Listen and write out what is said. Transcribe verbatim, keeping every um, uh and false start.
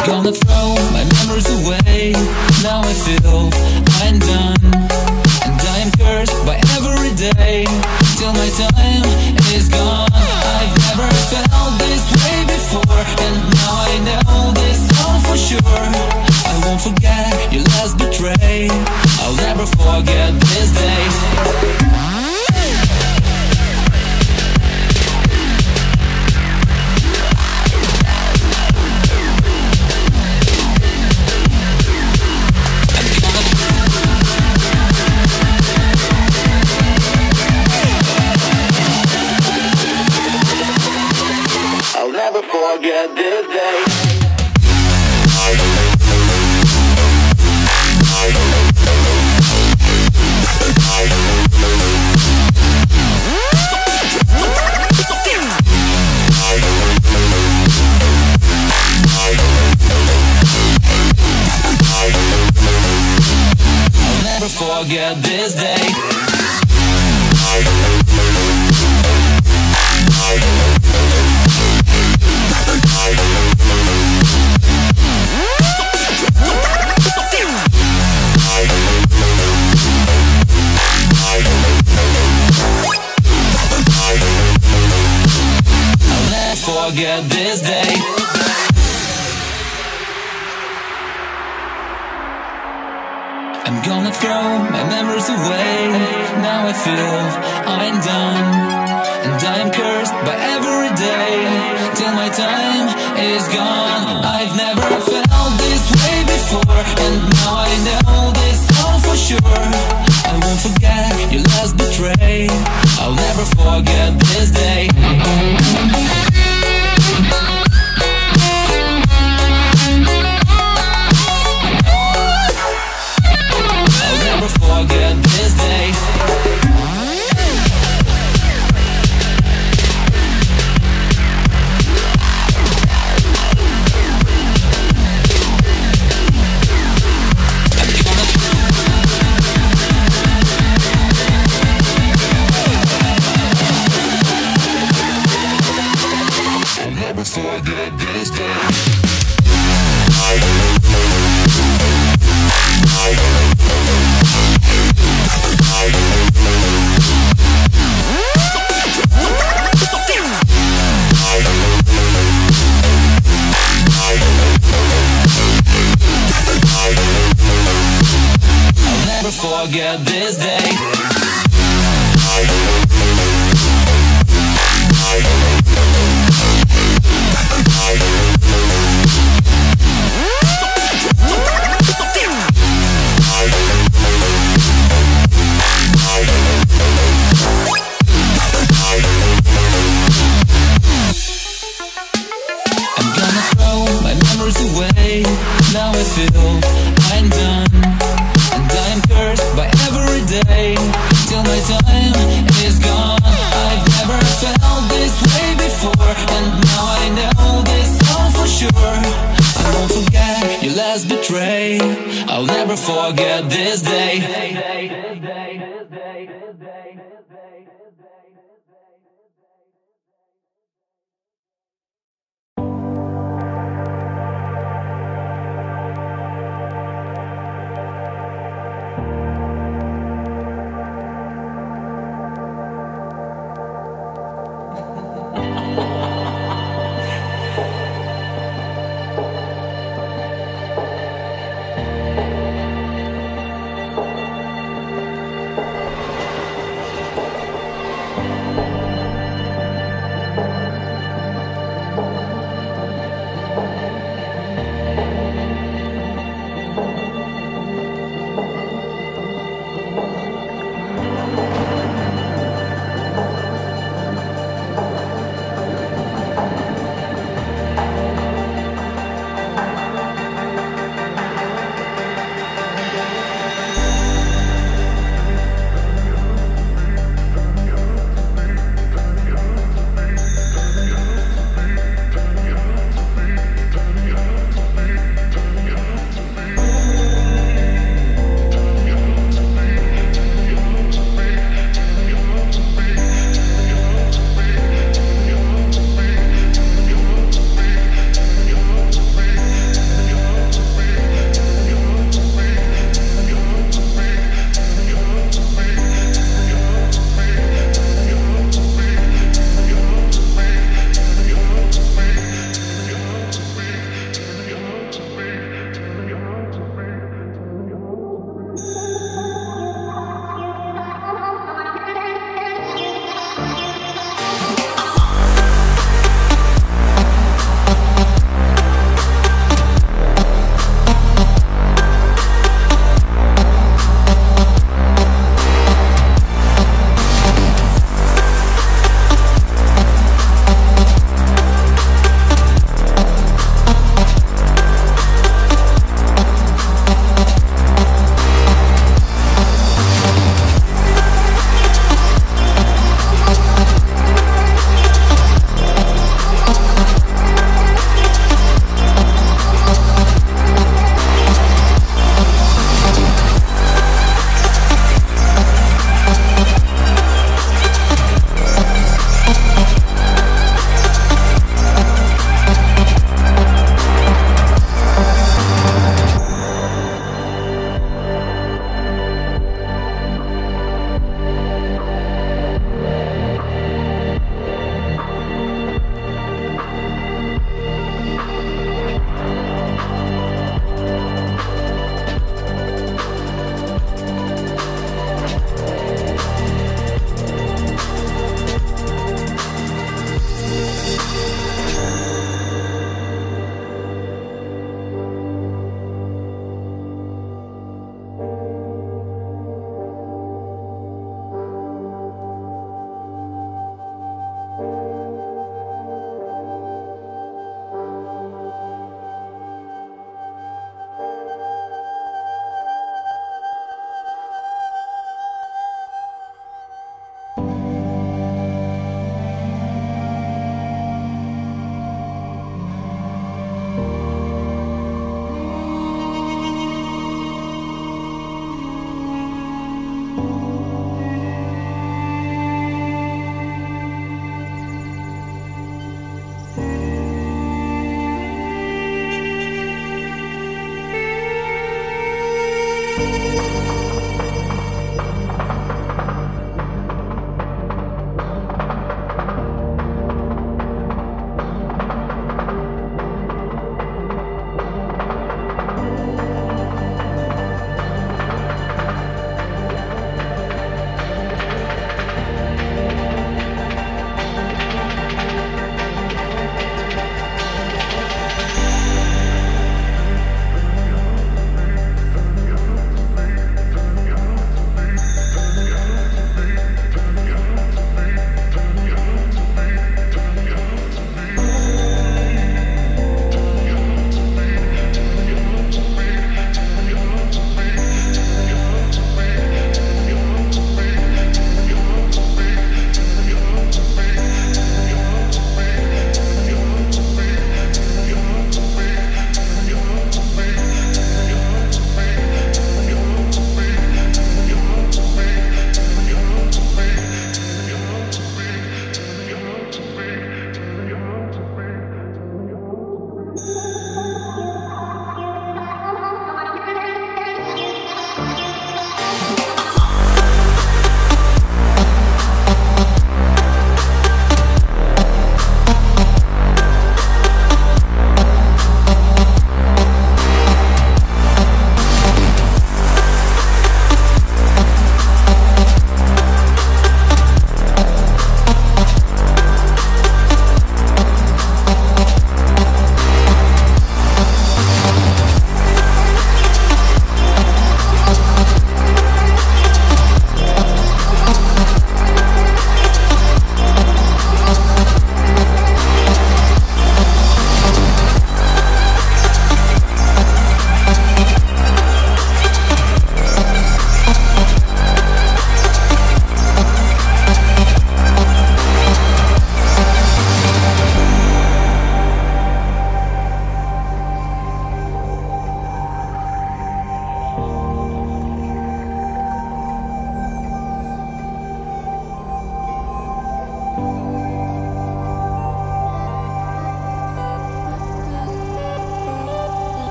gonna throw my memories away. Now I feel I'm done, and I am cursed by every day till my time is gone. I've never felt this way before, and now I know this all for sure. I won't forget your last betray. I'll never forget this day. I'll never forget this day. I'll never forget this day. Forget this day. I'm gonna throw my memories away. Now I feel I'm done, and I am cursed by every day till my time is gone. I've never felt this way before, and now I know this all for sure. I won't forget your last betray. I'll never forget this day. Forget this day. I'll never forget this day. Forget this day. I'm gonna throw my memories away. Now I feel I'm done, and I am cursed by every day till my time is gone. I've never felt this way before, and now I know this all for sure. I won't forget your last betray. I'll never forget this day.